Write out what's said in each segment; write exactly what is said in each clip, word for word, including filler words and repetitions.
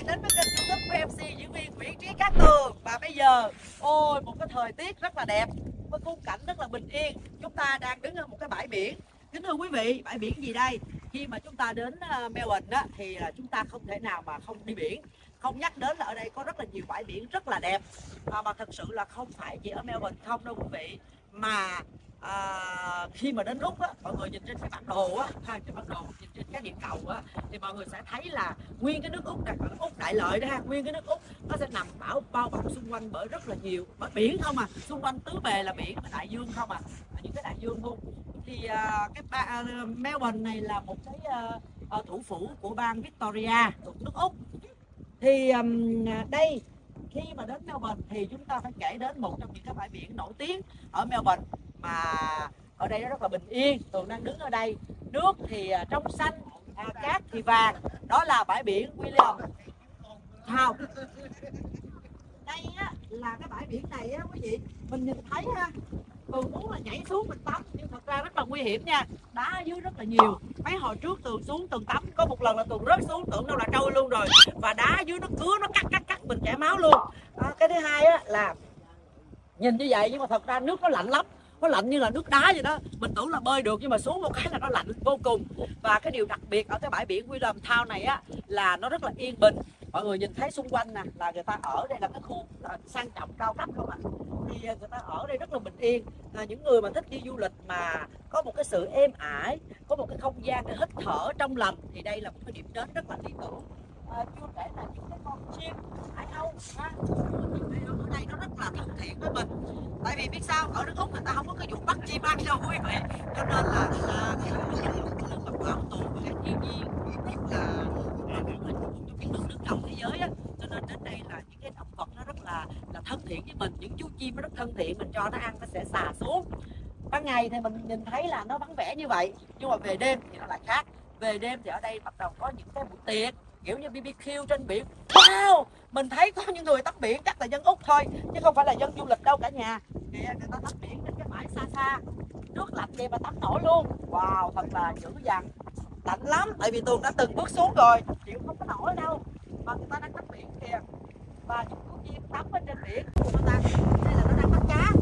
đến với kênh YouTube của em xê diễn viên Nguyễn Trí Cát Tường. Và bây giờ, ôi một cái thời tiết rất là đẹp, với khung cảnh rất là bình yên. Chúng ta đang đứng ở một cái bãi biển. Kính thưa quý vị, bãi biển gì đây? Khi mà chúng ta đến Melbourne á, thì là chúng ta không thể nào mà không đi biển. Không nhắc đến là ở đây có rất là nhiều bãi biển rất là đẹp. À, mà thật sự là không phải chỉ ở Melbourne không đâu quý vị. Mà à, khi mà đến Úc á, mọi người nhìn trên cái bản đồ á, trên bản đồ nhìn trên cái địa cầu á, thì mọi người sẽ thấy là nguyên cái nước Úc, đặc biệt Úc Đại Lợi đó ha, nguyên cái nước Úc nó sẽ nằm bảo bao bọc xung quanh bởi rất là nhiều bởi biển không à, xung quanh tứ bề là biển và đại dương không à, những cái đại dương luôn. Thì à, cái ba, uh, Melbourne này là một cái uh, uh, thủ phủ của bang Victoria thuộc nước Úc. Thì um, đây khi mà đến Melbourne thì chúng ta phải kể đến một trong những cái bãi biển nổi tiếng ở Melbourne, mà ở đây nó rất là bình yên. Tường đang đứng ở đây, nước thì trong xanh, à, cát thì vàng. Đó là bãi biển William Town. Đây á, là cái bãi biển này á quý vị, mình nhìn thấy ha, Tường muốn là nhảy xuống mình tắm nhưng thật ra rất là nguy hiểm nha, đá ở dưới rất là nhiều. Mấy hồi trước Tường xuống Tường tắm có một lần là Tường rớt xuống, tưởng đâu là trôi luôn rồi, và đá ở dưới nó cứa, nó cắt cắt cắt mình chảy máu luôn. À, cái thứ hai á là nhìn như vậy nhưng mà thật ra nước nó lạnh lắm, nó lạnh như là nước đá vậy đó. Mình tưởng là bơi được nhưng mà xuống một cái là nó lạnh vô cùng. Và cái điều đặc biệt ở cái bãi biển William Town này á là nó rất là yên bình. Mọi người nhìn thấy xung quanh nè, là người ta ở đây là cái khu là sang trọng cao cấp không ạ? À? Thì người ta ở đây rất là bình yên. À, những người mà thích đi du lịch mà có một cái sự êm ải, có một cái không gian để hít thở trong lành thì đây là một cái điểm đến rất là lý tưởng. À, chưa kể là những cái con chim hải âu ha, ở đây nó rất là thân thiện với mình. Tại vì biết sao, ở nước Úc người ta không có cái vụ bắt chim ăn đâu quý vị, cho nên là là bảo tồn cái thiên nhiên rất là trong những nước nước đầu thế giới á, cho nên đến đây là những cái động vật nó rất là là thân thiện với mình. Những chú chim nó rất thân thiện, mình cho nó ăn nó sẽ xà xuống. Ban ngày thì mình nhìn thấy là nó vắng vẻ như vậy, nhưng mà về đêm thì nó lại khác. Về đêm thì ở đây bắt đầu có những cái buổi tiệc kiểu như bê bê kiu trên biển. Wow, mình thấy có những người tắm biển chắc là dân Úc thôi chứ không phải là dân du lịch đâu cả nhà. Kìa, người ta tắm biển trên cái bãi xa xa, nước lạnh vậy mà tắm nổi luôn. Wow, thật là dữ dằn, lạnh lắm. Tại vì Tường đã từng bước xuống rồi, chịu không có nổi đâu. Mà người ta đang tắm biển kìa, và những con chim tắm bên trên biển của người ta. Đây là nó đang bắt cá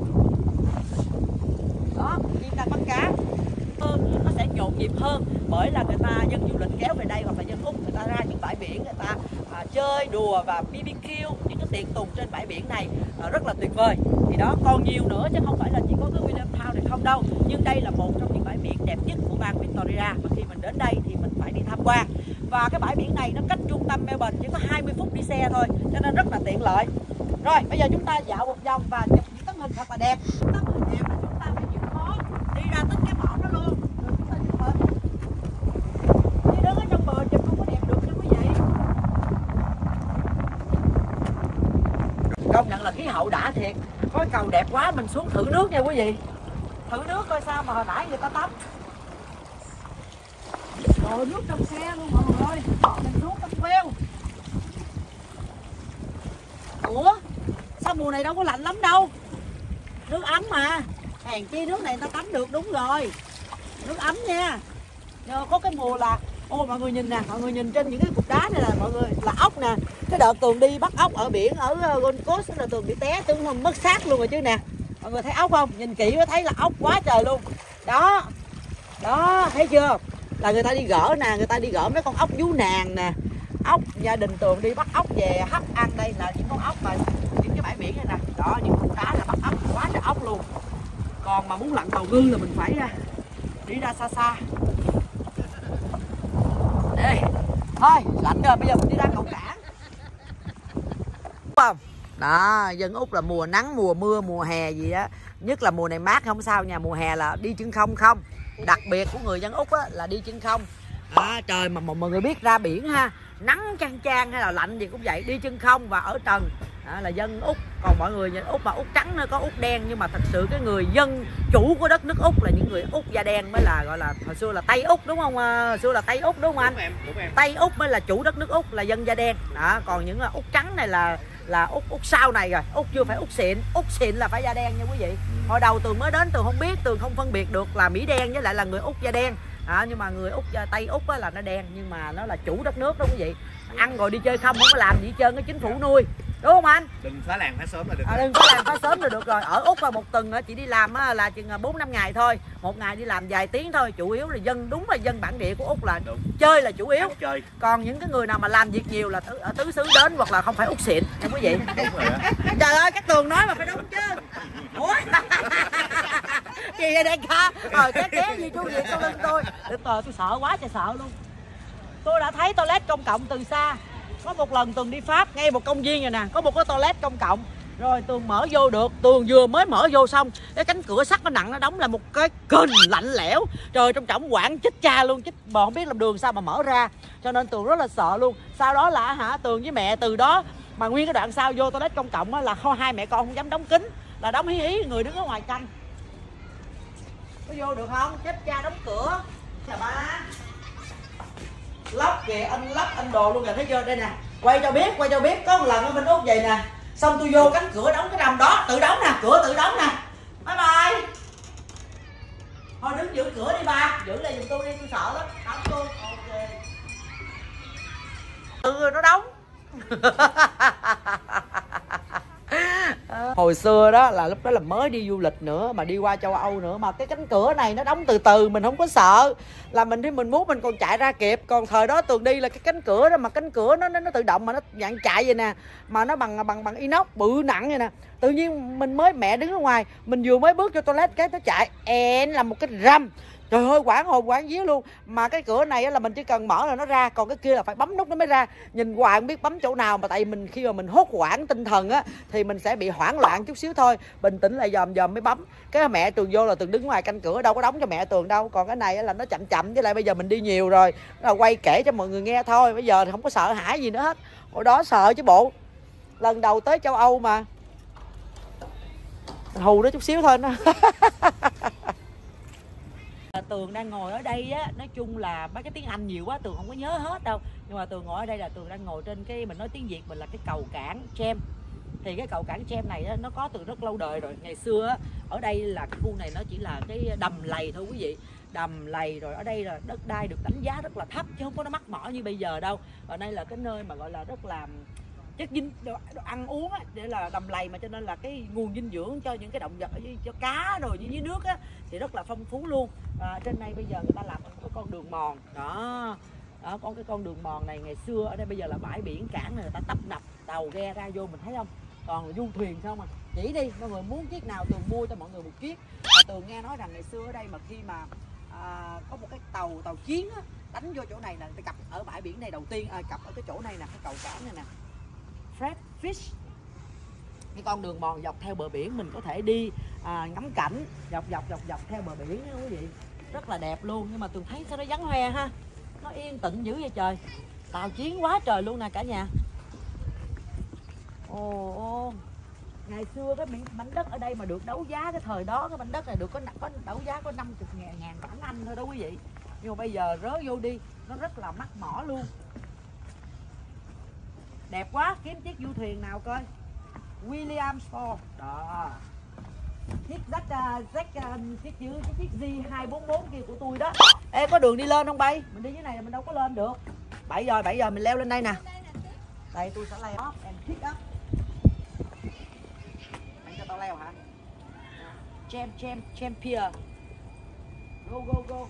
đó, chim đang bắt cá hơn, nó sẽ nhộn nhịp hơn bởi là người ta dân du lịch kéo về đây, hoặc là dân Úc người ta ra những bãi biển, người ta à, chơi đùa và bê bê kiu, những cái tiệc tùng trên bãi biển này à, rất là tuyệt vời. Thì đó, còn nhiều nữa chứ không phải là chỉ có cái William Town này không đâu, nhưng đây là một trong những bãi biển đẹp nhất của bang Victoria, và khi mình đến đây thì mình phải đi tham quan. Và cái bãi biển này nó cách trung tâm Melbourne chỉ có hai mươi phút đi xe thôi, cho nên rất là tiện lợi. Rồi bây giờ chúng ta dạo một vòng và chụp những tấm hình thật là đẹp. Tấm hình đẹp là chúng ta phải chịu khó đi ra tích cái mỏ đó luôn. Rồi chúng ta chụp hình. Đi đứng ở trong bờ chụp không có đẹp được nha quý vị. Công nhận là khí hậu đã thiệt. Có cái cầu đẹp quá, mình xuống thử nước nha quý vị. Thử nước coi sao mà hồi nãy người ta tắm. Rồi nước trong xe luôn mọi người ơi. Mình xuống tắm veo. Ủa? Sao mùa này đâu có lạnh lắm đâu. Nước ấm mà. Hèn chi nước này ta tắm được, đúng rồi. Nước ấm nha. Nhờ có cái mùa là, ôi mọi người nhìn nè, mọi người nhìn trên những cái cục đá này là mọi người là ốc nè. Cái đợt Tường đi bắt ốc ở biển ở Gold Coast là Tường bị té, Tường không mất xác luôn rồi chứ nè. Mọi người thấy ốc không? Nhìn kỹ mới thấy là ốc quá trời luôn. Đó. Đó, thấy chưa? Là người ta đi gỡ nè, người ta đi gỡ mấy con ốc vú nàng nè. Ốc, gia đình Tường đi bắt ốc về hấp ăn. Đây là những con ốc mà những cái bãi biển này nè. Đó, những cục đá là bắt ốc, quá trời ốc luôn. Còn mà muốn lặn bào ngư là mình phải ra đi ra xa xa. Đây. Thôi, lạnh rồi, bây giờ mình đi ra cầu cảng. Không? Đó, dân Úc là mùa nắng, mùa mưa, mùa hè gì á, nhất là mùa này mát không sao nha, mùa hè là đi chân không không. Đặc biệt của người dân Úc á là đi chân không. À, trời mà mọi người biết ra biển ha, nắng chang chang hay là lạnh gì cũng vậy, đi chân không và ở trần à, là dân Úc. Còn mọi người nhìn Úc mà Úc trắng nữa, có Úc đen, nhưng mà thật sự cái người dân chủ của đất nước Úc là những người Úc da đen mới là gọi là, hồi xưa là Tây Úc đúng không? Hồi xưa là Tây Úc đúng không anh? Đúng em, đúng em. Tây Úc mới là chủ đất nước Úc, là dân da đen. Đó, còn những Úc trắng này là là Úc Úc sau này rồi, Úc chưa phải Úc xịn, Úc xịn là phải da đen nha quý vị. Hồi đầu Tường mới đến Tường không biết, Tường không phân biệt được là Mỹ đen với lại là người Úc da đen. À, nhưng mà người Úc Tây Úc á, là nó đen nhưng mà nó là chủ đất nước đó quý vị. Ăn rồi đi chơi không không có làm gì hết trơn, cái chính phủ nuôi, đúng không anh? Đừng phá làng phá sớm là được. À, đừng phá làng phá sớm là được rồi. Ở Úc là một tuần chị đi làm là chừng bốn năm ngày thôi, một ngày đi làm vài tiếng thôi. Chủ yếu là dân, đúng là dân bản địa của Úc là đúng. Chơi là chủ yếu. Chơi. Còn những cái người nào mà làm việc nhiều là ở tứ xứ đến hoặc là không phải Úc xịn nha quý vị. Đúng rồi á. Trời ơi, các Tường nói mà phải đúng chứ. Ủa? Gì vậy đây ca? Rồi cái ké gì chú gì sau lưng tôi. Được rồi, tôi sợ quá trời sợ luôn. Tôi đã thấy toilet công cộng từ xa. Có một lần Tường đi Pháp, ngay một công viên này nè, có một cái toilet công cộng. Rồi Tường mở vô được, Tường vừa mới mở vô xong, cái cánh cửa sắt nó nặng, nó đóng là một cái kênh lạnh lẽo. Trời, trong trọng quảng chích cha luôn, chích bò không biết làm đường sao mà mở ra. Cho nên Tường rất là sợ luôn. Sau đó là hả, Tường với mẹ từ đó mà nguyên cái đoạn sau vô toilet công cộng á, là hai mẹ con không dám đóng kín, là đóng hí hí, người đứng ở ngoài canh. Có vô được không? Chết cha đóng cửa. Chà ba. Lóc kìa, anh lóc anh đồ luôn kìa, thấy chưa? Đây nè, quay cho biết, quay cho biết. Có một lần ở bên Úc vậy nè, xong tôi vô cánh cửa đóng cái rầm đó, tự đóng nè, cửa tự đóng nè. Bye bye. Thôi đứng giữ cửa đi ba, giữ lại giùm tôi đi, tôi sợ lắm. Đóng luôn, ok. Ừ, nó đóng. Hồi xưa đó là lúc đó là mới đi du lịch nữa, mà đi qua châu Âu nữa, mà cái cánh cửa này nó đóng từ từ, mình không có sợ, là mình thì mình muốn mình còn chạy ra kịp. Còn thời đó Tường đi là cái cánh cửa đó, mà cánh cửa nó nó, nó tự động mà nó dạng chạy vậy nè, mà nó bằng bằng bằng inox bự nặng vậy nè. Tự nhiên mình mới, mẹ đứng ở ngoài, mình vừa mới bước vô toilet cái nó chạy en là một cái rầm. Trời ơi, quảng hồn quảng vía luôn. Mà cái cửa này là mình chỉ cần mở là nó ra, còn cái kia là phải bấm nút nó mới ra. Nhìn hoài không biết bấm chỗ nào, mà tại vì mình khi mà mình hốt hoảng tinh thần á thì mình sẽ bị hoảng loạn chút xíu thôi. Bình tĩnh lại dòm dòm mới bấm. Cái mẹ Tường vô là Tường đứng ngoài canh cửa, đâu có đóng cho mẹ Tường đâu. Còn cái này là nó chậm chậm, với lại bây giờ mình đi nhiều rồi, nó là quay kể cho mọi người nghe thôi. Bây giờ thì không có sợ hãi gì nữa hết. Hồi đó sợ chứ bộ. Lần đầu tới châu Âu mà. Hù nó chút xíu thôi nó. Tường đang ngồi ở đây á, nói chung là mấy cái tiếng Anh nhiều quá Tường không có nhớ hết đâu, nhưng mà Tường ngồi ở đây là Tường đang ngồi trên cái, mình nói tiếng Việt mình là cái cầu cảng Trem. Thì cái cầu cảng Trem này á, nó có từ rất lâu đời rồi. Ngày xưa á, ở đây là cái khu này nó chỉ là cái đầm lầy thôi quý vị, đầm lầy. Rồi ở đây là đất đai được đánh giá rất là thấp chứ không có nó mắc mỏ như bây giờ đâu. Ở đây là cái nơi mà gọi là rất là chất dinh đồ, đồ ăn uống á, để là đầm lầy mà, cho nên là cái nguồn dinh dưỡng cho những cái động vật, cho cá rồi dưới nước á thì rất là phong phú luôn. À, trên đây bây giờ người ta làm cái con đường mòn đó, đó có cái con đường mòn này. Ngày xưa ở đây bây giờ là bãi biển cảng này, người ta tấp nập tàu ghe ra vô, mình thấy không, còn du thuyền không à. Chỉ đi mọi người muốn chiếc nào Tường mua cho mọi người một chiếc. Và Tường nghe nói rằng ngày xưa ở đây mà khi mà à, có một cái tàu tàu chiến á, đánh vô chỗ này là người ta cặp ở bãi biển này đầu tiên, à, cặp ở cái chỗ này nè, cái cầu cảng này nè, Fred Fish. Cái con đường mòn dọc theo bờ biển mình có thể đi à, ngắm cảnh dọc dọc dọc dọc theo bờ biển đó quý vị, rất là đẹp luôn. Nhưng mà Tường thấy sao nó vắng hoe ha, nó yên tĩnh dữ vậy trời, tàu chiến quá trời luôn nè cả nhà. Ồ, ồ. Ngày xưa cái mảnh đất ở đây mà được đấu giá cái thời đó, cái mảnh đất này được có, có đấu giá có năm mươi ngàn, ngàn bảng Anh thôi đó quý vị. Nhưng mà bây giờ rớ vô đi nó rất là mắc mỏ luôn. Đẹp quá, kiếm chiếc du thuyền nào coi. Williamsport đó, chiếc Z, Z chiếc chữ chiếc G hai bốn bốn kia của tôi đó. Ê, có đường đi lên không bay? Mình đi dưới này mình đâu có lên được. Bảy giờ, bảy giờ mình leo lên đây nè. Đây tôi sẽ leo off and pick up. Anh cho tao leo hả? Champ, champ, champion. Go, go, go.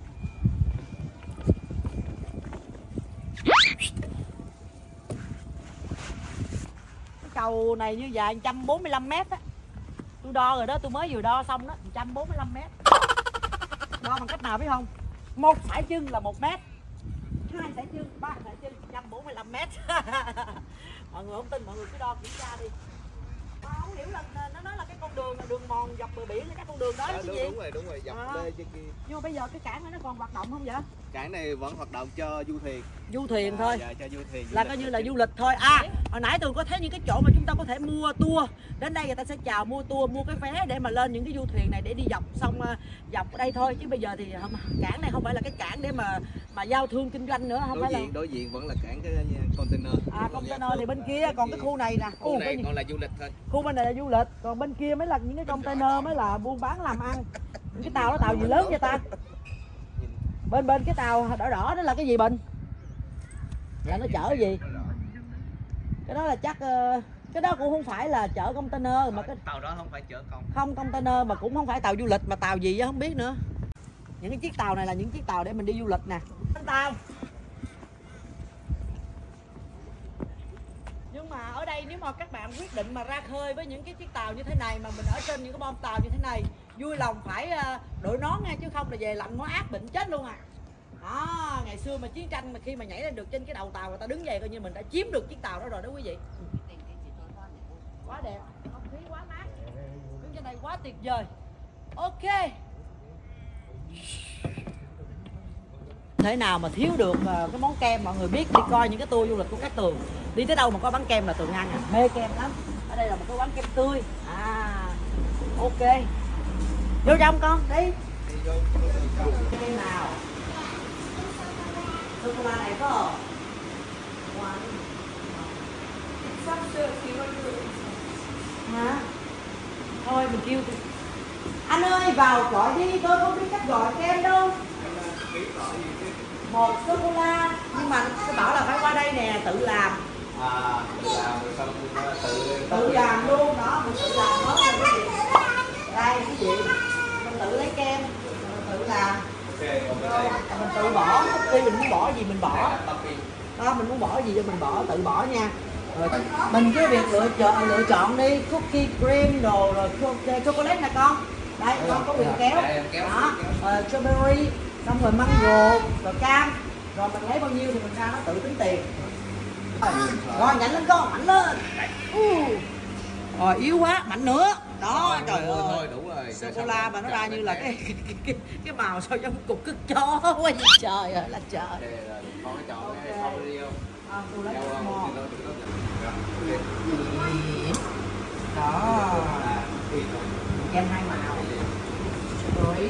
Cầu này như dài một trăm bốn mươi lăm mét á. Tôi đo rồi đó, tôi mới vừa đo xong đó, một trăm bốn mươi lăm mét. Đo bằng cách nào biết không? Một sải chân là một mét, hai sải chân, ba sải chân, một trăm bốn mươi lăm mét. Mọi người không tin, mọi người cứ đo kiểm tra đi. Mà không hiểu là nó nói là cái con đường là đường mòn dọc bờ biển, là cái con đường đó chứ gì? Đúng rồi, đúng rồi, dọc đê trên kia. Nhưng mà bây giờ cái cảng này nó còn hoạt động không vậy? Cảng này vẫn hoạt động cho du thuyền. Du thuyền à, thôi. Dạ, cho du thuyền. Là coi như là du lịch thôi. À, hồi nãy tôi có thấy những cái chỗ mà chúng ta có thể mua tour. Đến đây người ta sẽ chào mua tour, mua cái vé để mà lên những cái du thuyền này để đi dọc xong uh, dọc ở đây thôi. Chứ bây giờ thì không, cảng này không phải là cái cảng để mà mà giao thương kinh doanh nữa, không đối phải diện, là. Đối diện vẫn là cảng cái container. À, container thì bên kia, còn cái khu này nè. Khu này còn là du lịch thôi. Khu bên này là du lịch, còn bên kia mới là những cái container mới là buôn bán làm ăn. Cái tàu đó tàu gì lớn vậy ta? Bên bên cái tàu đỏ đỏ đó là cái gì Bình? Là nó chở gì? Cái đó là chắc uh, cái đó cũng không phải là chở container mà cái tàu đó không phải chở con. Không container mà cũng không phải tàu du lịch mà tàu gì á không biết nữa. Những cái chiếc tàu này là những chiếc tàu để mình đi du lịch nè. Tàu. Nhưng mà ở đây nếu mà các bạn quyết định mà ra khơi với những cái chiếc tàu như thế này mà mình ở trên những cái bom tàu như thế này, vui lòng phải đội nón nha, chứ không là về lạnh nó ác bệnh chết luôn à. Đó, ngày xưa mà chiến tranh mà khi mà nhảy lên được trên cái đầu tàu người ta đứng dậy coi như mình đã chiếm được chiếc tàu đó rồi đó quý vị. Quá đẹp, không khí quá mát, đứng trên đây quá tuyệt vời. Ok. Thế nào mà thiếu được cái món kem, mọi người biết đi coi những cái tour du lịch của Cát Tường, đi tới đâu mà có bán kem là Tường ăn à, mê kem lắm. Ở đây là một cái quán kem tươi. À, ok. Vô trong con, đi. Kem nào? Sô cô la này có hả? Thôi mình kêu anh ơi vào gọi đi, tôi không biết cách gọi kem đâu. Một sô cô la, nhưng mà tôi bảo là phải qua đây nè, tự làm. À, tự làm rồi xong tự tự làm luôn đó, mình tự làm hết rồi quý vị. Đây quý vị, mình tự lấy kem, mình tự làm. Rồi, mình tự bỏ, khi mình muốn bỏ gì mình bỏ. Đó, mình muốn bỏ gì cho mình bỏ, tự bỏ nha. Rồi, mình cái việc lựa chọn lựa chọn đi, cookie cream đồ rồi chocolate nè con. Đây con có quyền kéo. Đó, uh, strawberry, xong rồi mango, rồi cam. Rồi mình lấy bao nhiêu thì mình ra nó tự tính tiền. Rồi, rồi nhanh lên con, mạnh lên. Uh. Rồi yếu quá, mạnh nữa. Đó, trời ơi. Thôi đủ rồi. Sô cô la mà nó ra như là cái cái, cái, cái màu sao giống cục cứt chó quá vậy trời ơi là trời. Con cái chọn cái không đi không? À, tôi lấy Đâu mò. không? Đó. Kem hai màu. Rồi.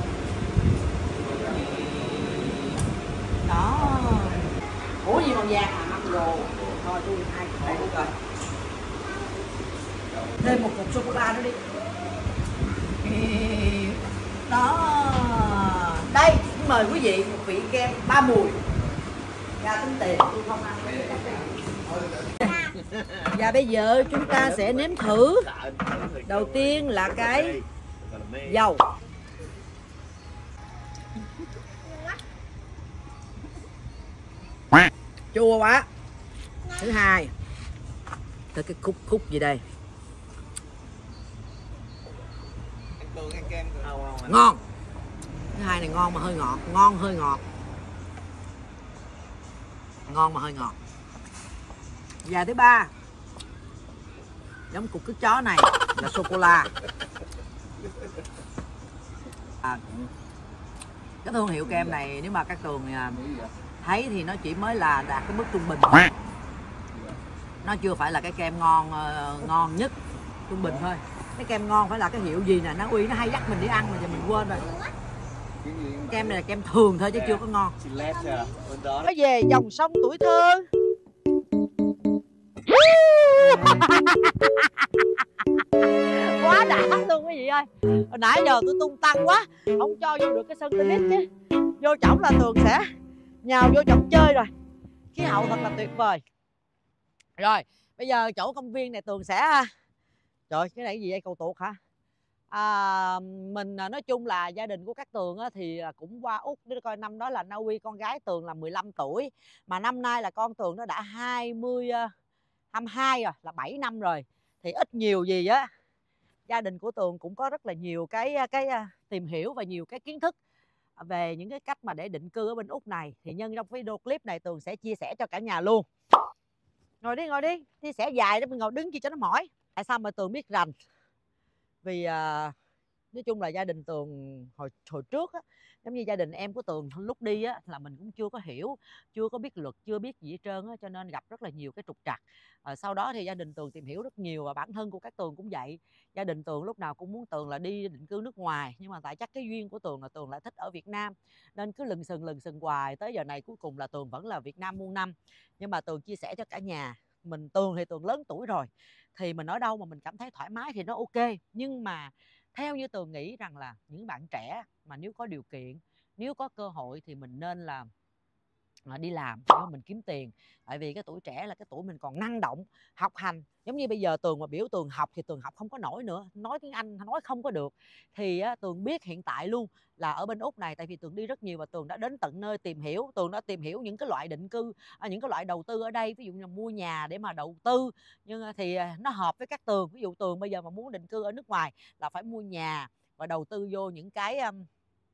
Đó. Ủa gì màu vàng à, mango. Thôi tôi hai đây được rồi. Thêm một cục sô cô la nữa đi. Đó. Đây, mời quý vị một vị kem ba mùi. Ra tính tiền, tôi không ăn. Và bây giờ chúng ta sẽ nếm thử. Đầu tiên là cái dầu. Chua quá. Thứ hai, tới cái khúc khúc gì đây. Ngon. Thứ hai này ngon mà hơi ngọt, ngon hơi ngọt. Ngon mà hơi ngọt. Và thứ ba, giống cục cứt chó này là sô cô la. À, cái thương hiệu kem này nếu mà các Tường thấy thì nó chỉ mới là đạt cái mức trung bình. Nó chưa phải là cái kem ngon uh, ngon nhất, trung bình thôi. Cái kem ngon phải là cái hiệu gì nè, nó uy nó hay dắt mình đi ăn mà giờ mình quên rồi. Kem này là kem thường thôi chứ chưa có ngon. Nói về dòng sông tuổi thơ. Quá đã luôn quý vị ơi. Hồi nãy giờ tôi tung tăng quá, không cho vô được cái sân tennis chứ. Vô trỏng là Tường sẽ nhào vô trỏng chơi rồi. Khí hậu thật là tuyệt vời. Rồi, bây giờ chỗ công viên này Tường sẽ... Trời, cái này cái gì vậy? Cầu tuột hả? À, mình nói chung là gia đình của các Tường thì cũng qua Úc để coi, năm đó là Na Uy con gái Tường là mười lăm tuổi, mà năm nay là con Tường nó đã hai mươi, hai mươi hai rồi, là bảy năm rồi. Thì ít nhiều gì á, gia đình của Tường cũng có rất là nhiều cái cái tìm hiểu và nhiều cái kiến thức về những cái cách mà để định cư ở bên Úc này. Thì nhân trong video clip này Tường sẽ chia sẻ cho cả nhà luôn. Ngồi đi, ngồi đi, chia sẻ dài để mình ngồi đứng chi cho nó mỏi. Tại sao mà Tường biết rành? Vì à, nói chung là gia đình Tường hồi hồi trước á, giống như gia đình em của Tường lúc đi á là mình cũng chưa có hiểu, chưa có biết luật, chưa biết gì hết trơn á, cho nên gặp rất là nhiều cái trục trặc. À, sau đó thì gia đình Tường tìm hiểu rất nhiều, và bản thân của các Tường cũng vậy. Gia đình Tường lúc nào cũng muốn Tường là đi định cư nước ngoài, nhưng mà tại chắc cái duyên của Tường là Tường lại thích ở Việt Nam, nên cứ lừng sừng lừng sừng hoài, tới giờ này cuối cùng là Tường vẫn là Việt Nam muôn năm. Nhưng mà Tường chia sẻ cho cả nhà, mình Tường thì Tường lớn tuổi rồi, thì mình ở đâu mà mình cảm thấy thoải mái thì nó ok. Nhưng mà theo như Tường nghĩ rằng là những bạn trẻ mà nếu có điều kiện, nếu có cơ hội thì mình nên là đi làm để mình kiếm tiền. Tại vì cái tuổi trẻ là cái tuổi mình còn năng động, học hành. Giống như bây giờ Tường mà biểu Tường học thì Tường học không có nổi nữa, nói tiếng Anh nói không có được. Thì á, Tường biết hiện tại luôn là ở bên Úc này, tại vì Tường đi rất nhiều và Tường đã đến tận nơi tìm hiểu. Tường đã tìm hiểu những cái loại định cư, những cái loại đầu tư ở đây, ví dụ như là mua nhà để mà đầu tư, nhưng thì nó hợp với các Tường. Ví dụ Tường bây giờ mà muốn định cư ở nước ngoài là phải mua nhà và đầu tư vô những cái um,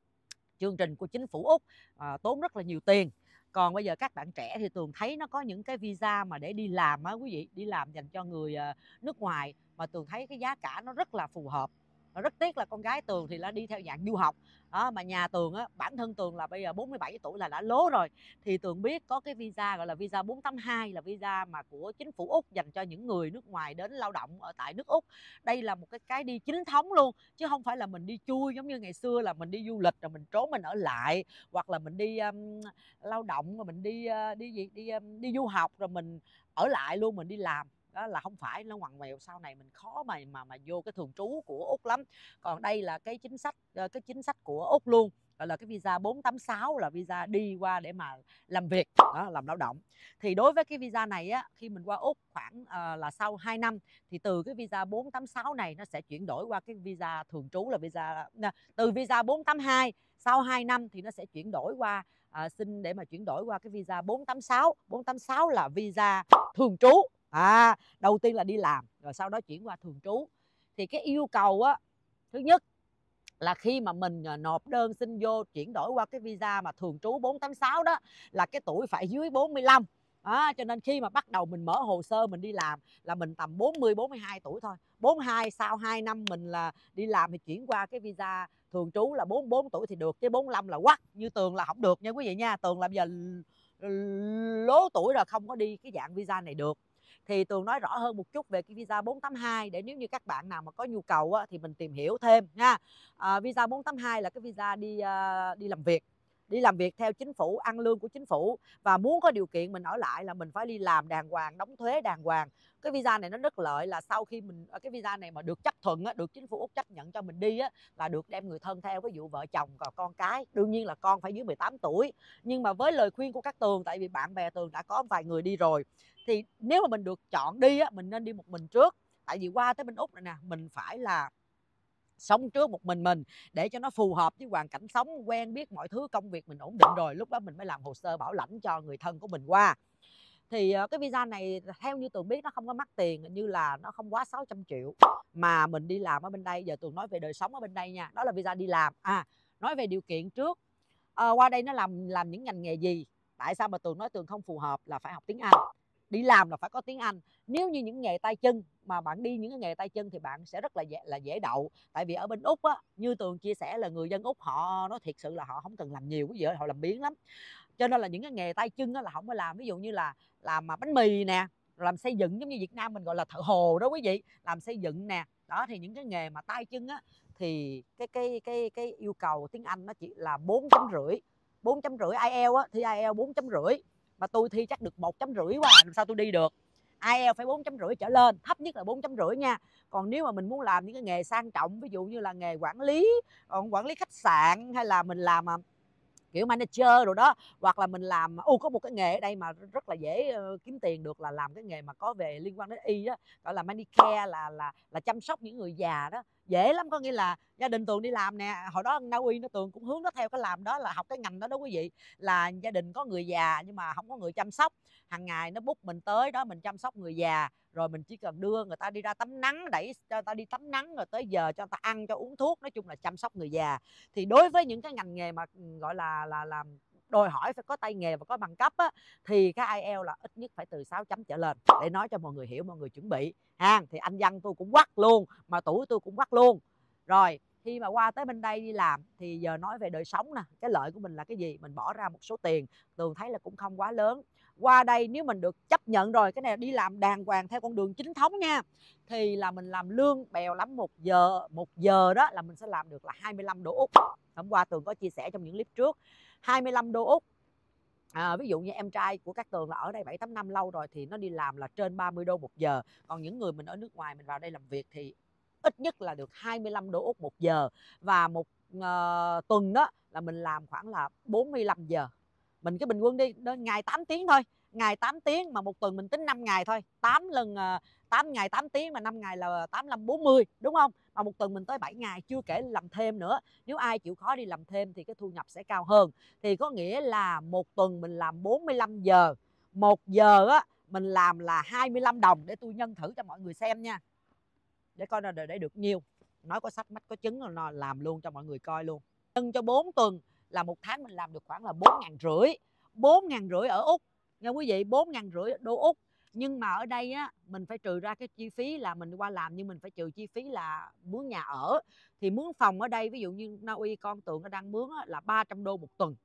chương trình của chính phủ Úc, à, tốn rất là nhiều tiền. Còn bây giờ các bạn trẻ thì Tường thấy nó có những cái visa mà để đi làm á quý vị, đi làm dành cho người nước ngoài, mà Tường thấy cái giá cả nó rất là phù hợp. Rất tiếc là con gái Tường thì là đi theo dạng du học đó, mà nhà Tường á, bản thân Tường là bây giờ bốn mươi bảy tuổi là đã lố rồi. Thì Tường biết có cái visa gọi là visa bốn tám hai, là visa mà của chính phủ Úc dành cho những người nước ngoài đến lao động ở tại nước Úc. Đây là một cái cái đi chính thống luôn, chứ không phải là mình đi chui giống như ngày xưa là mình đi du lịch rồi mình trốn mình ở lại, hoặc là mình đi um, lao động rồi mình đi uh, đi gì đi um, đi du học rồi mình ở lại luôn mình đi làm. Đó là không phải, nó ngoằn ngoèo, sau này mình khó mà mà mà vô cái thường trú của Úc lắm. Còn đây là cái chính sách cái chính sách của Úc luôn, gọi là cái visa bốn tám sáu, là visa đi qua để mà làm việc đó, làm lao động. Thì đối với cái visa này á, khi mình qua Úc khoảng uh, là sau hai năm thì từ cái visa bốn tám sáu này nó sẽ chuyển đổi qua cái visa thường trú là visa từ visa bốn tám hai, sau hai năm thì nó sẽ chuyển đổi qua à, xin để mà chuyển đổi qua cái visa bốn tám sáu. bốn tám sáu là visa thường trú. À, đầu tiên là đi làm rồi sau đó chuyển qua thường trú. Thì cái yêu cầu á, thứ nhất là khi mà mình nộp đơn xin vô chuyển đổi qua cái visa mà thường trú bốn tám sáu đó là cái tuổi phải dưới bốn mươi lăm. Đó, cho nên khi mà bắt đầu mình mở hồ sơ mình đi làm là mình tầm bốn mươi bốn mươi hai tuổi thôi. bốn mươi hai sau hai năm mình là đi làm thì chuyển qua cái visa thường trú là bốn mươi bốn tuổi thì được, chứ bốn mươi lăm là quắc. Như Tường là không được nha quý vị nha. Tường là bây giờ lố tuổi rồi, không có đi cái dạng visa này được. Thì Tường nói rõ hơn một chút về cái visa bốn tám hai để nếu như các bạn nào mà có nhu cầu á, thì mình tìm hiểu thêm nha. À, visa bốn tám hai là cái visa đi uh, đi làm việc, đi làm việc theo chính phủ, ăn lương của chính phủ, và muốn có điều kiện mình ở lại là mình phải đi làm đàng hoàng, đóng thuế đàng hoàng. Cái visa này nó rất lợi là sau khi mình cái visa này mà được chấp thuận á, được chính phủ Úc chấp nhận cho mình đi á, là được đem người thân theo, ví dụ vợ chồng và con cái. Đương nhiên là con phải dưới mười tám tuổi. Nhưng mà với lời khuyên của các Tường, tại vì bạn bè Tường đã có vài người đi rồi, thì nếu mà mình được chọn đi á, mình nên đi một mình trước. Tại vì qua tới bên Úc này nè, mình phải là sống trước một mình mình để cho nó phù hợp với hoàn cảnh sống, quen biết mọi thứ, công việc mình ổn định rồi lúc đó mình mới làm hồ sơ bảo lãnh cho người thân của mình qua. Thì cái visa này theo như Tường biết nó không có mắc tiền, như là nó không quá sáu trăm triệu mà mình đi làm ở bên đây. Giờ Tường nói về đời sống ở bên đây nha, đó là visa đi làm. À, nói về điều kiện trước, à, qua đây nó làm làm những ngành nghề gì. Tại sao mà Tường nói Tường không phù hợp là phải học tiếng Anh, đi làm là phải có tiếng Anh. Nếu như những nghề tay chân mà bạn đi những cái nghề tay chân thì bạn sẽ rất là dễ, là dễ đậu. Tại vì ở bên Úc á, như Tường chia sẻ là người dân Úc họ nói thiệt sự là họ không cần làm nhiều cái gì, họ làm biếng lắm. Cho nên là những cái nghề tay chân á là không có làm. Ví dụ như là làm mà bánh mì nè, làm xây dựng, giống như Việt Nam mình gọi là thợ hồ đó quý vị, làm xây dựng nè. Đó thì những cái nghề mà tay chân á thì cái cái cái cái yêu cầu tiếng Anh nó chỉ là bốn chấm rưỡi. bốn chấm rưỡi ai eo á, thi ai eo bốn chấm rưỡi. Mà tôi thi chắc được một chấm rưỡi quá, làm sao tôi đi được. ai eo phải bốn chấm rưỡi trở lên, thấp nhất là bốn chấm rưỡi nha. Còn nếu mà mình muốn làm những cái nghề sang trọng, ví dụ như là nghề quản lý, quản lý khách sạn, hay là mình làm kiểu manager rồi đó, hoặc là mình làm ô có một cái nghề ở đây mà rất là dễ uh, kiếm tiền được, là làm cái nghề mà có về liên quan đến y đó, gọi là manicare, là là là chăm sóc những người già đó, dễ lắm. Có nghĩa là gia đình Tường đi làm nè, hồi đó Na Uy nó Tường cũng hướng nó theo cái làm đó, là học cái ngành đó đó quý vị, là gia đình có người già nhưng mà không có người chăm sóc, hàng ngày nó book mình tới đó mình chăm sóc người già, rồi mình chỉ cần đưa người ta đi ra tắm nắng, đẩy cho người ta đi tắm nắng, rồi tới giờ cho người ta ăn cho uống thuốc, nói chung là chăm sóc người già. Thì đối với những cái ngành nghề mà gọi là là làm đòi hỏi phải có tay nghề và có bằng cấp á, thì cái ai eo là ít nhất phải từ sáu chấm trở lên, để nói cho mọi người hiểu, mọi người chuẩn bị ha. Thì anh văn tôi cũng quắc luôn, mà tuổi tôi cũng quắc luôn. Rồi khi mà qua tới bên đây đi làm thì giờ nói về đời sống nè, cái lợi của mình là cái gì, mình bỏ ra một số tiền Tường thấy là cũng không quá lớn. Qua đây nếu mình được chấp nhận rồi, cái này là đi làm đàng hoàng theo con đường chính thống nha, thì là mình làm lương bèo lắm, một giờ một giờ đó là mình sẽ làm được là hai mươi lăm đô Úc. Hôm qua Tường có chia sẻ trong những clip trước, hai mươi lăm đô Úc. À, ví dụ như em trai của các Tường là ở đây bảy tám năm lâu rồi thì nó đi làm là trên ba mươi đô một giờ. Còn những người mình ở nước ngoài mình vào đây làm việc thì ít nhất là được hai mươi lăm đô Úc một giờ, và một uh, tuần đó là mình làm khoảng là bốn mươi lăm giờ. Mình cái bình quân đi ngày tám tiếng thôi, ngày tám tiếng mà một tuần mình tính năm ngày thôi, tám lần uh, tám ngày tám tiếng mà năm ngày là tám năm bốn mươi, đúng không? Mà một tuần mình tới bảy ngày, chưa kể làm thêm nữa. Nếu ai chịu khó đi làm thêm thì cái thu nhập sẽ cao hơn. Thì có nghĩa là một tuần mình làm bốn mươi lăm giờ, một giờ á mình làm là hai mươi lăm đồng. Để tôi nhân thử cho mọi người xem nha, để coi nó để được nhiêu. Nói có sách mách có chứng rồi, nó làm luôn cho mọi người coi luôn. Nhân cho bốn tuần là một tháng mình làm được khoảng là bốn ngàn rưỡi. bốn ngàn rưỡi ở Úc nha quý vị, bốn ngàn rưỡi đô Úc. Nhưng mà ở đây á mình phải trừ ra cái chi phí là mình qua làm, nhưng mình phải trừ chi phí là mướn nhà ở. Thì mướn phòng ở đây, ví dụ như Na Uy con Tường nó đang mướn á, là ba trăm đô một tuần,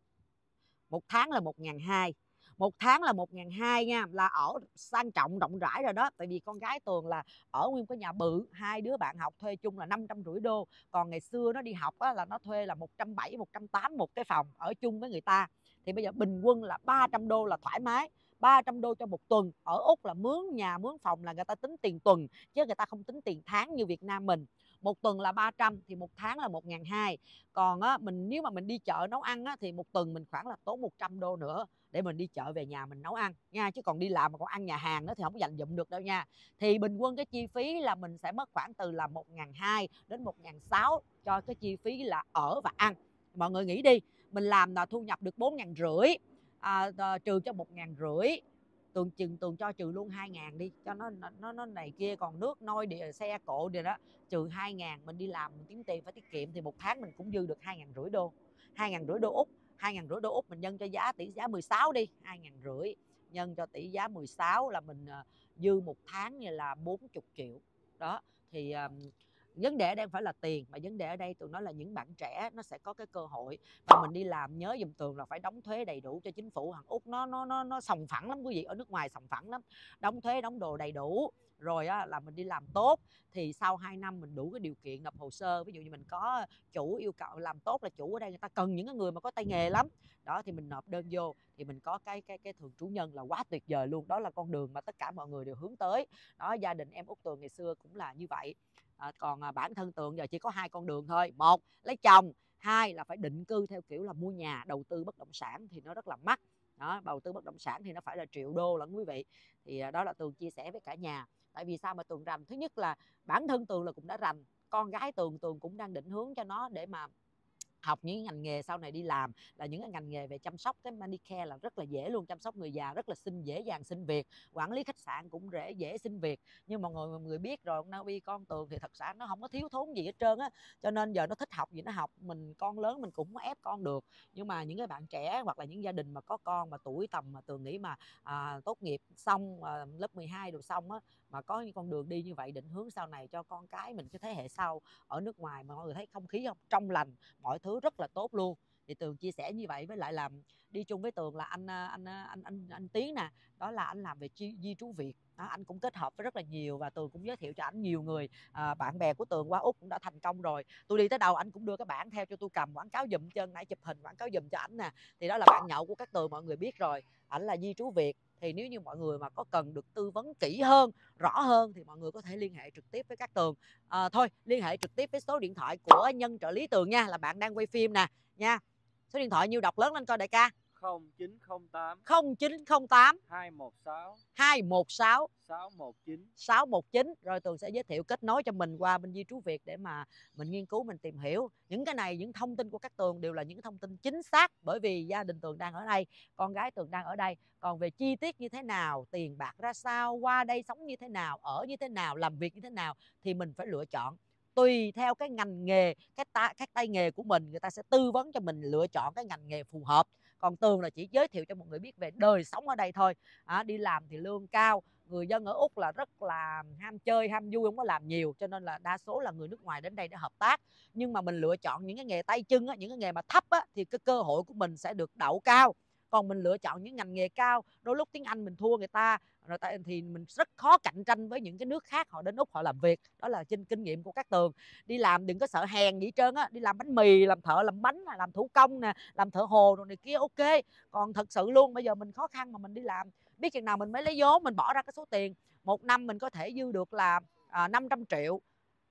một tháng là một ngàn hai. Một tháng là một ngàn hai nha, là ở sang trọng rộng rãi rồi đó. Tại vì con gái Tường là ở nguyên cái nhà bự, hai đứa bạn học thuê chung là năm trăm rưỡi đô. Còn ngày xưa nó đi học á, là nó thuê là một trăm bảy mươi, một trăm tám mươi một cái phòng ở chung với người ta. Thì bây giờ bình quân là ba trăm đô là thoải mái. ba trăm đô cho một tuần. Ở Úc là mướn nhà mướn phòng là người ta tính tiền tuần, chứ người ta không tính tiền tháng như Việt Nam mình. Một tuần là ba trăm thì một tháng là một ngàn hai. Còn á, mình nếu mà mình đi chợ nấu ăn á, thì một tuần mình khoảng là tốn một trăm đô nữa để mình đi chợ về nhà mình nấu ăn nha. Chứ còn đi làm mà còn ăn nhà hàng đó thì không có dành dụm được đâu nha. Thì bình quân cái chi phí là mình sẽ mất khoảng từ là một ngàn hai đến một ngàn sáu cho cái chi phí là ở và ăn. Mọi người nghĩ đi, mình làm là thu nhập được bốn ngàn rưỡi, à, trừ cho một ngàn rưỡi, Tường chừng Tường cho trừ luôn hai ngàn đi cho nó nó nó này kia, còn nước nôi địa xe cộ gì đó trừ hai ngàn. Mình đi làm mình kiếm tiền phải tiết kiệm thì một tháng mình cũng dư được hai ngàn rưỡi đô. Hai ngàn rưỡi đô Úc, hai ngàn rưỡi đô Úc mình nhân cho giá tỷ giá mười sáu đi, hai ngàn rưỡi nhân cho tỷ giá mười sáu là mình dư một tháng như là bốn mươi triệu đó. Thì um, vấn đề ở đây không phải là tiền, mà vấn đề ở đây Tường nói là những bạn trẻ nó sẽ có cái cơ hội. Và mình đi làm nhớ giùm Tường là phải đóng thuế đầy đủ cho chính phủ. Thằng Úc nó nó nó nó sòng phẳng lắm quý vị, ở nước ngoài sòng phẳng lắm. Đóng thuế đóng đồ đầy đủ rồi á, là mình đi làm tốt thì sau hai năm mình đủ cái điều kiện nộp hồ sơ. Ví dụ như mình có chủ yêu cầu làm tốt, là chủ ở đây người ta cần những cái người mà có tay nghề lắm đó, thì mình nộp đơn vô thì mình có cái cái cái thường trú nhân là quá tuyệt vời luôn. Đó là con đường mà tất cả mọi người đều hướng tới đó. Gia đình em Út Tường ngày xưa cũng là như vậy. À, còn à, bản thân Tường giờ chỉ có hai con đường thôi: một lấy chồng, hai là phải định cư theo kiểu là mua nhà, đầu tư bất động sản thì nó rất là mắc đó. Đầu tư bất động sản thì nó phải là triệu đô lận quý vị. Thì à, đó là Tường chia sẻ với cả nhà. Tại vì sao mà Tường rành? Thứ nhất là bản thân Tường là cũng đã rành, con gái Tường Tường cũng đang định hướng cho nó để mà học những ngành nghề sau này đi làm là những cái ngành nghề về chăm sóc. Cái manicare là rất là dễ luôn, chăm sóc người già rất là xin, dễ dàng xin việc. Quản lý khách sạn cũng dễ dễ xin việc. Nhưng mà mọi người, mọi người biết rồi, Na Uy con Tường thì thật sự nó không có thiếu thốn gì hết trơn á, cho nên giờ nó thích học gì nó học. Mình con lớn mình cũng ép con được. Nhưng mà những cái bạn trẻ hoặc là những gia đình mà có con mà tuổi tầm mà Tường nghĩ mà à, tốt nghiệp xong à, lớp mười hai rồi xong á, mà có những con đường đi như vậy, định hướng sau này cho con cái mình, cái thế hệ sau ở nước ngoài mà mọi người thấy không khí không trong lành, mọi thứ rất là tốt luôn. Thì Tường chia sẻ như vậy. Với lại là đi chung với Tường là anh anh anh anh anh Tiến nè, đó là anh làm về di, di trú Việt đó, anh cũng kết hợp với rất là nhiều, và Tường cũng giới thiệu cho anh nhiều người. À, bạn bè của Tường qua Úc cũng đã thành công rồi. Tôi đi tới đâu anh cũng đưa cái bảng theo cho tôi cầm quảng cáo giùm, chân nãy chụp hình quảng cáo giùm cho ảnh nè. Thì đó là bạn nhậu của các Tường, mọi người biết rồi, ảnh là di trú Việt. Thì nếu như mọi người mà có cần được tư vấn kỹ hơn, rõ hơn thì mọi người có thể liên hệ trực tiếp với các Tường. À, thôi liên hệ trực tiếp với số điện thoại của nhân trợ lý Tường nha, là bạn đang quay phim nè nha. Số điện thoại nhiêu, đọc lớn lên coi đại ca. không chín không tám không chín không tám hai một sáu hai một sáu sáu một chín sáu một chín. Rồi Tường sẽ giới thiệu kết nối cho mình qua bên di trú Việt để mà mình nghiên cứu, mình tìm hiểu. Những cái này, những thông tin của các Tường đều là những thông tin chính xác, bởi vì gia đình Tường đang ở đây, con gái Tường đang ở đây. Còn về chi tiết như thế nào, tiền bạc ra sao, qua đây sống như thế nào, ở như thế nào, làm việc như thế nào thì mình phải lựa chọn tùy theo cái ngành nghề, cái ta, các tay nghề của mình. Người ta sẽ tư vấn cho mình lựa chọn cái ngành nghề phù hợp. Còn Tường là chỉ giới thiệu cho mọi người biết về đời sống ở đây thôi. À, đi làm thì lương cao. Người dân ở Úc là rất là ham chơi, ham vui, không có làm nhiều, cho nên là đa số là người nước ngoài đến đây để hợp tác. Nhưng mà mình lựa chọn những cái nghề tay chân á, những cái nghề mà thấp á, thì cái cơ hội của mình sẽ được đậu cao. Còn mình lựa chọn những ngành nghề cao, đôi lúc tiếng Anh mình thua người ta rồi thì mình rất khó cạnh tranh với những cái nước khác họ đến Úc họ làm việc. Đó là trên kinh nghiệm của các Tường. Đi làm đừng có sợ hèn gì hết trơn á. Đi làm bánh mì, làm thợ làm bánh, làm thủ công nè, làm thợ hồ rồi này kia ok. Còn thật sự luôn bây giờ mình khó khăn mà mình đi làm, biết chừng nào mình mới lấy vốn, mình bỏ ra cái số tiền một năm mình có thể dư được là à, năm trăm triệu.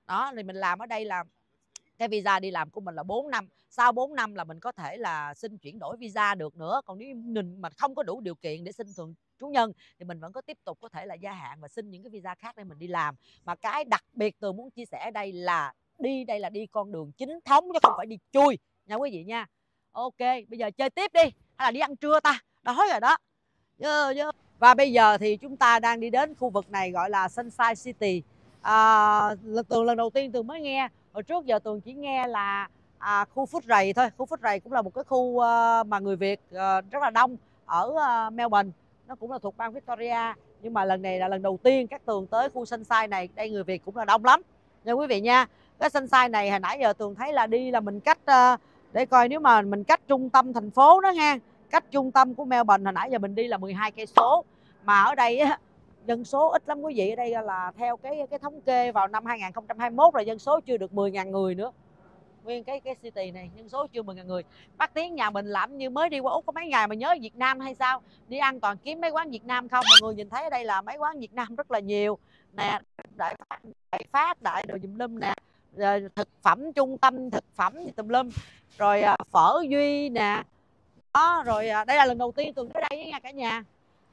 Đó thì mình làm ở đây là cái visa đi làm của mình là bốn năm, sau bốn năm là mình có thể là xin chuyển đổi visa được nữa. Còn nếu mình mà không có đủ điều kiện để xin thường trú nhân thì mình vẫn có tiếp tục có thể là gia hạn và xin những cái visa khác để mình đi làm. Mà cái đặc biệt Tường muốn chia sẻ đây là đi đây là đi con đường chính thống chứ không phải đi chui nha quý vị nha. Ok, bây giờ chơi tiếp đi hay là đi ăn trưa ta, đói rồi đó. Yeah, yeah. Và bây giờ thì chúng ta đang đi đến khu vực này gọi là Sunshine City. à, Tường lần đầu tiên Tường mới nghe, hồi trước giờ Tường chỉ nghe là à, khu Phước Rầy thôi. Khu Phước Rầy cũng là một cái khu uh, mà người Việt uh, rất là đông ở uh, Melbourne, nó cũng là thuộc bang Victoria. Nhưng mà lần này là lần đầu tiên các Tường tới khu Sunshine này, đây người Việt cũng là đông lắm nha quý vị nha. Cái Sunshine này hồi nãy giờ Tường thấy là đi là mình cách uh, để coi nếu mà mình cách trung tâm thành phố đó nha, cách trung tâm của Melbourne hồi nãy giờ mình đi là mười hai cây số. Mà ở đây á, dân số ít lắm quý vị. Ở đây là theo cái cái thống kê vào năm hai nghìn không trăm hai mươi mốt là dân số chưa được mười nghìn người nữa. Nguyên cái cái city này dân số chưa mười nghìn người. Bác Tiến nhà mình làm như mới đi qua Úc có mấy ngày mà nhớ Việt Nam hay sao? Đi ăn toàn kiếm mấy quán Việt Nam không. Mọi người nhìn thấy ở đây là mấy quán Việt Nam rất là nhiều nè, đại phát đại phát đại đồ dùm lum nè, rồi thực phẩm trung tâm thực phẩm gì tùm lum, rồi phở Duy nè đó. Rồi đây là lần đầu tiên Tường tới đây nha cả nhà.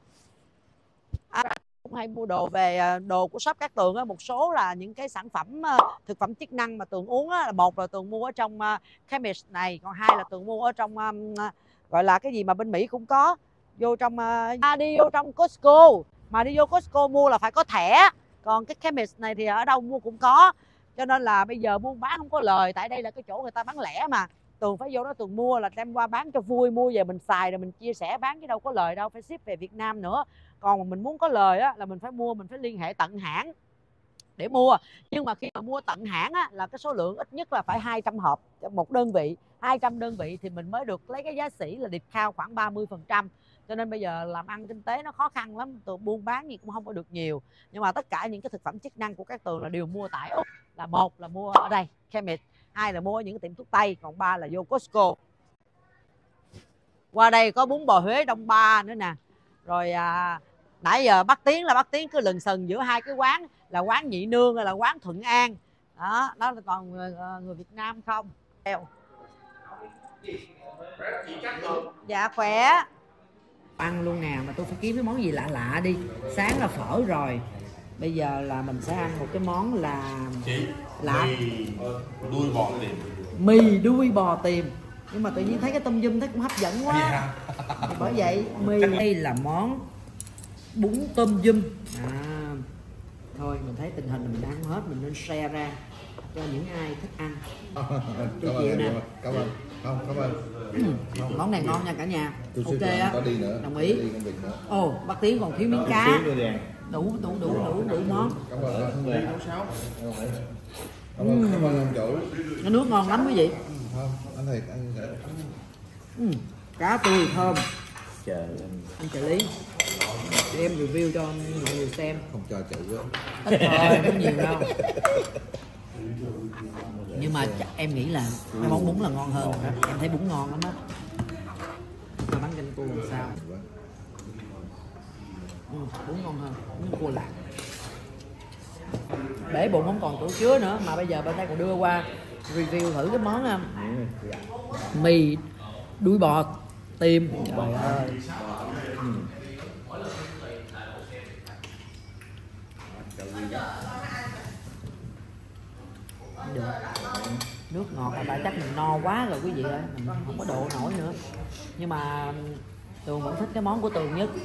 À, cũng hay mua đồ về đồ của shop Cát Tường á, một số là những cái sản phẩm thực phẩm chức năng mà Tường uống á, là một là Tường mua ở trong chemist này, còn hai là Tường mua ở trong um, gọi là cái gì mà bên Mỹ cũng có, vô trong uh, đi vô trong Costco, mà đi vô Costco mua là phải có thẻ, còn cái chemist này thì ở đâu mua cũng có. Cho nên là bây giờ buôn bán không có lời, tại đây là cái chỗ người ta bán lẻ mà Tường phải vô đó Tường mua là đem qua bán cho vui, mua về mình xài rồi mình chia sẻ bán chứ đâu có lời đâu, phải ship về Việt Nam nữa. Còn mà mình muốn có lời á là mình phải mua, mình phải liên hệ tận hãng để mua. Nhưng mà khi mà mua tận hãng á là cái số lượng ít nhất là phải hai trăm hộp một đơn vị, hai trăm đơn vị thì mình mới được lấy cái giá sỉ là discount khoảng ba mươi phần trăm. Cho nên bây giờ làm ăn kinh tế nó khó khăn lắm, Tường buôn bán gì cũng không có được nhiều. Nhưng mà tất cả những cái thực phẩm chức năng của các Tường là đều mua tại Úc. Là một là mua ở đây chemist, hai là mua ở những cái tiệm thuốc tây, còn ba là vô Costco. Qua đây có bún bò Huế Đông Ba nữa nè. Rồi à, nãy giờ bác Tiến là bác Tiến cứ lừng sừng giữa hai cái quán là quán Nhị Nương hay là quán Thuận An đó, đó là toàn người, người Việt Nam không. Dạ khỏe. Ăn luôn nè, mà tôi phải kiếm cái món gì lạ lạ đi. Sáng là phở rồi, bây giờ là mình sẽ ăn một cái món là Chị, lạ mì đuôi bò tìm. Mì đuôi bò tìm. Nhưng mà tự nhiên thấy cái tôm dum thấy cũng hấp dẫn quá. Yeah. Bởi vậy mì đây là món bún tôm dum. À, thôi mình thấy tình hình mình ăn hết, mình nên share ra cho những ai thích ăn. Cảm ơn nè. Cảm ơn. Không, cảm ơn. Không, món này ngon nha cả nhà. Tôi ok á. có đi nữa. Đồng ý. Ồ, oh, bác Tiến còn thiếu miếng cá. Đủ đủ đủ đủ đủ món. Cảm ơn. Không về nấu sáu. Cảm ơn, cảm ơn ông chủ. Cái nước ngon lắm quý vị. Không, anh thiệt anh sẽ. Ừ, cá tươi thơm. Chờ anh trợ lý để em review cho mọi người xem. Không cho chữ quá. Ít thôi, không nhiều đâu. Nhưng mà em nghĩ là cái món bún là ngon hơn. Em thấy bún ngon lắm á. Mà bánh canh cua làm sao? Ừ, bún ngon hơn, bún cua lạc. Để bụng không còn chỗ chứa nữa, mà bây giờ bên đây còn đưa qua review thử cái món mì đuôi bò tim. Trời ơi. Ừ. Được. Nước ngọt là tại chắc mình no quá rồi quý vị ơi, mình không có độ nổi nữa. Nhưng mà Tường vẫn thích cái món của Tường nhất.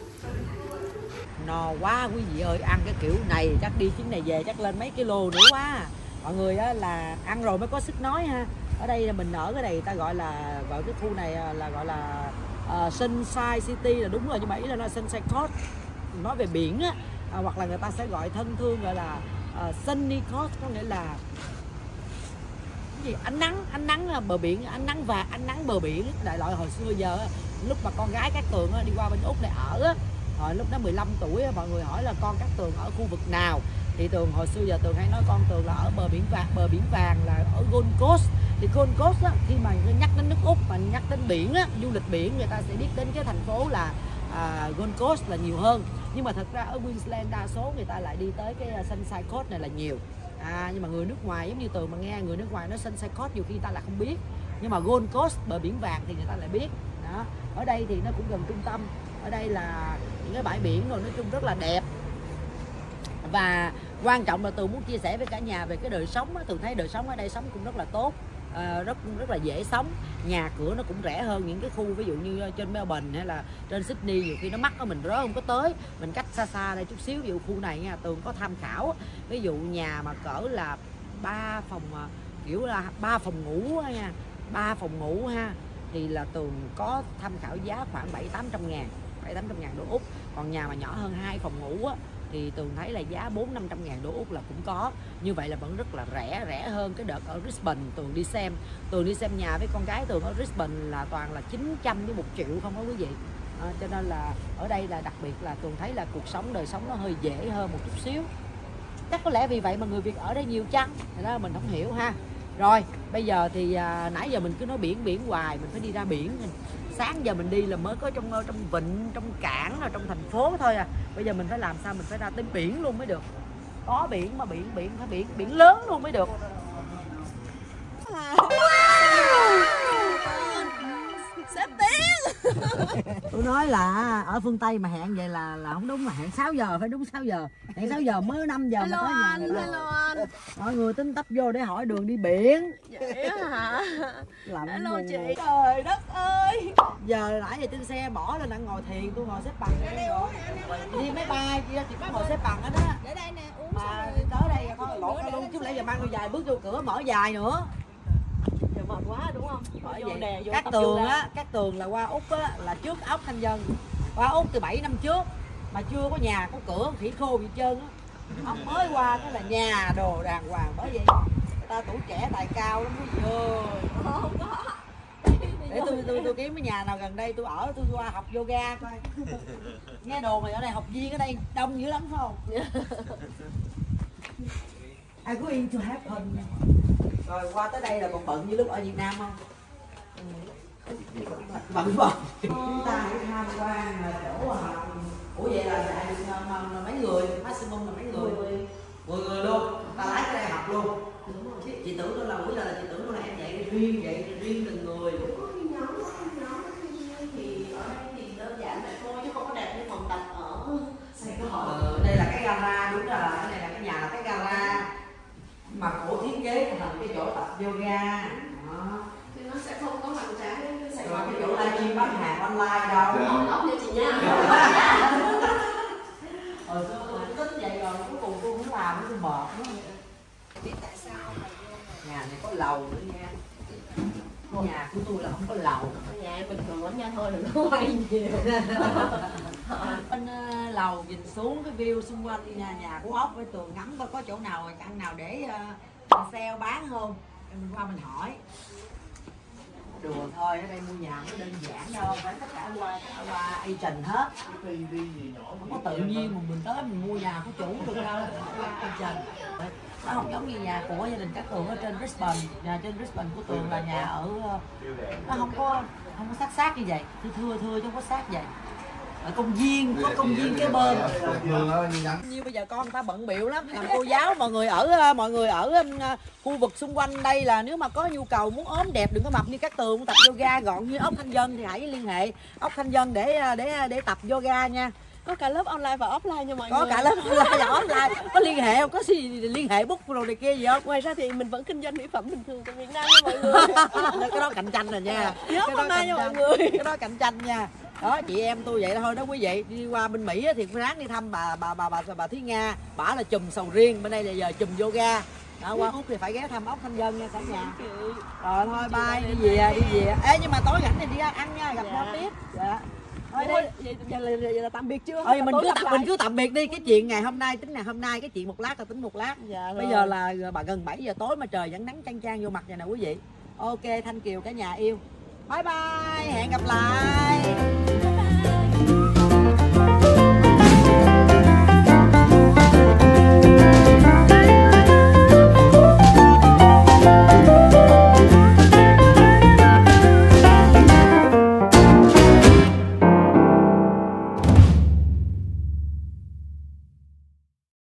No quá quý vị ơi, ăn cái kiểu này chắc đi chuyến này về chắc lên mấy kilo nữa quá. Mọi người á là ăn rồi mới có sức nói ha. Ở đây là mình ở cái này ta gọi là gọi cái khu này là gọi là uh, Sunshine City là đúng rồi, nhưng mà ý là nó Sunshine Coast, nói về biển á, à, hoặc là người ta sẽ gọi thân thương gọi là uh, Sunny Coast, có nghĩa là cái gì ánh nắng ánh nắng bờ biển, ánh nắng và ánh nắng bờ biển. Đại loại hồi xưa giờ lúc mà con gái Cát Tường đi qua bên Úc này ở á, hồi lúc đó mười lăm tuổi mọi người hỏi là con Cát Tường ở khu vực nào thì Tường hồi xưa giờ Tường hay nói con Tường là ở bờ biển vàng, bờ biển vàng là ở Gold Coast. Thì Gold Coast á, khi mà nhắc đến nước Úc mà nhắc đến biển á, du lịch biển, người ta sẽ biết đến cái thành phố là à, Gold Coast là nhiều hơn. Nhưng mà thật ra ở Queensland đa số người ta lại đi tới cái Sunshine Coast này là nhiều. À, nhưng mà người nước ngoài giống như Tường mà nghe người nước ngoài nói Sunshine Coast nhiều khi người ta lại không biết, nhưng mà Gold Coast bờ biển vàng thì người ta lại biết. Đó, ở đây thì nó cũng gần trung tâm, ở đây là những cái bãi biển rồi nói chung rất là đẹp. Và quan trọng là Tường muốn chia sẻ với cả nhà về cái đời sống á. Tường thấy đời sống ở đây sống cũng rất là tốt, à, rất rất là dễ sống, nhà cửa nó cũng rẻ hơn những cái khu ví dụ như trên Melbourne hay là trên Sydney, nhiều khi nó mắc đó mình rớ không có tới, mình cách xa xa đây chút xíu. Ví dụ khu này nha, Tường có tham khảo, ví dụ nhà mà cỡ là ba phòng, kiểu là ba phòng ngủ nha, ba phòng ngủ ha, thì là Tường có tham khảo giá khoảng bảy tám trăm ngàn, bảy tám trăm ngàn đô Úc. Còn nhà mà nhỏ hơn hai phòng ngủ á thì Tường thấy là giá bốn năm trăm ngàn đô Úc là cũng có. Như vậy là vẫn rất là rẻ, rẻ hơn cái đợt ở Brisbane Tường đi xem. Tường đi xem nhà với con gái Tường ở Brisbane là toàn là chín trăm với một triệu không có quý vị. À, cho nên là ở đây là đặc biệt là Tường thấy là cuộc sống, đời sống nó hơi dễ hơn một chút xíu. Chắc có lẽ vì vậy mà người Việt ở đây nhiều chăng, thì đó mình không hiểu ha. Rồi bây giờ thì à, nãy giờ mình cứ nói biển biển hoài, mình phải đi ra biển. Sáng giờ mình đi là mới có trong trong vịnh, trong cảng, ở trong thành phố thôi à. Bây giờ mình phải làm sao mình phải ra tới biển luôn mới được. Có biển mà biển biển phải biển biển lớn luôn mới được. Xếp tiếng. Tôi nói là ở phương Tây mà hẹn vậy là là không đúng, mà hẹn sáu giờ phải đúng sáu giờ. Hẹn sáu giờ mới năm giờ Hello mà tới nhà anh, người ta. hello anh. Mọi người tính tấp vô để hỏi đường đi biển. Vậy hả? Làm Hello buồn. chị. Trời đất ơi. Giờ nãy giờ trên xe bỏ lên đang ngồi thiền, tôi ngồi xếp bằng đây ngồi. Đi máy bay chị chị có ngồi xếp bằng ở đó. Để đây nè, uống Mà xong tới đây có lột ra luôn, chứ lẽ giờ mang đôi dài bước vô cửa mở dài nữa. giờ mệt quá đúng không? Bởi Bởi vô vậy, nè, vô các tập tường yoga. á, các tường là qua Úc á, là trước ốc Thanh Dân. Qua Úc từ bảy năm trước mà chưa có nhà, có cửa, khỉ khô gì trơn á. Ông mới qua cái là nhà đồ đàng hoàng. Bởi vậy người ta tuổi trẻ tài cao lắm quý vị ơi. Không có. Để tôi tôi tôi kiếm cái nhà nào gần đây tôi ở, tôi qua học yoga coi. Nghe đồn này ở đây học viên ở đây đông dữ lắm phải không? I going to happen. Rồi qua tới đây là còn bận như lúc ở Việt Nam không? Bận bận. Chúng ta hãy tham quan chỗ học. Ủa vậy là đại được mà, mà mấy người, maximum là mấy người? mười người luôn. Ta lái cái đây học luôn. Chị, chị tưởng tôi là buổi giờ là chị tưởng tôi là em dạy riêng, dạy riêng từng người. Thì ở đây thì đơn giản vậy thôi chứ không có đẹp như phòng tập ở Sài Gòn. Ờ, đây là cái gara, đúng rồi, cái này là cái nhà là cái gara mà cổ thiết kế thành cái chỗ tập yoga. Đó. Thì nó sẽ không có hoành tráng với Sài Rồi Gòn. cái chỗ livestream bán hàng online đâu. Không lóc nha chị nha. Hồi xưa tôi cũng tính vậy rồi cuối cùng tôi không làm, tôi mệt quá. Biết tại sao mà Nhà này có lầu nữa nha. Nhà của tôi là không có lầu. nhà em bình thường lắm nha, thôi đừng có quay nhiều. Bên uh, lầu nhìn xuống cái view xung quanh nhà nhà của ốc với tường ngắm coi có chỗ nào căn nào để uh, sale bán không. Mình qua mình hỏi. Đùa thôi, ở đây mua nhà nó đơn giản đâu, phải tất cả qua qua agent hết. Không có tự nhiên mà mình tới mình mua nhà của chủ được đâu, qua agent. Nó không giống như nhà của gia đình các Tường ở trên Brisbane. Nhà trên Brisbane của Tường là nhà ở nó không có không có sát sát như vậy, thưa thưa thưa chứ không có sát vậy. Ở công viên, có công viên kế bên. Như bây giờ con người ta bận bịu lắm, làm cô giáo mọi người ở mọi người ở uh, khu vực xung quanh đây là nếu mà có nhu cầu muốn ốm đẹp đừng có mập như các Tường, muốn tập yoga gọn như ốc Thanh Dân thì hãy liên hệ ốc Thanh Dân để để để tập yoga nha. Có cả lớp online và offline nha mọi Có người. cả lớp online và offline. Có liên hệ không? Có gì liên hệ book rồi này kia gì không? Ngoài ra thì mình vẫn kinh doanh mỹ phẩm bình thường tại Việt Nam nha mọi người. Cái đó cạnh tranh rồi nha. Nhớ Cái đó hôm nay nha mọi cạnh người. tranh. Cái đó cạnh tranh nha. Đó chị em tôi vậy thôi đó quý vị. Đi qua bên Mỹ thì ráng đi thăm bà bà bà bà bà Thúy Nga. Bả là chùm sầu riêng, bên đây là giờ chùm yoga. Đó, qua Úc thì phải ghé thăm ốc Thanh Dân nha cả nhà. Rồi thôi bye, đi về đi về. Ê nhưng mà tối rảnh thì đi ăn nha, gặp nhau tiếp. Dạ. Thôi đi. Vậy, vậy, vậy, là, vậy là tạm biệt chưa? Ơi mình Tối cứ gặp tạm, lại. mình cứ tạm biệt đi, cái chuyện ngày hôm nay tính ngày hôm nay, cái chuyện một lát là tính một lát. Dạ, bây rồi. giờ là bà gần bảy giờ tối mà trời vẫn nắng chang chang vô mặt vậy nè quý vị. Ok Thanh Kiều cả nhà yêu, bye bye, hẹn gặp lại.